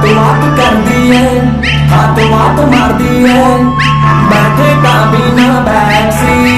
बात कर दिए, हाथ मार दिए, बैठे का बिना बैग सी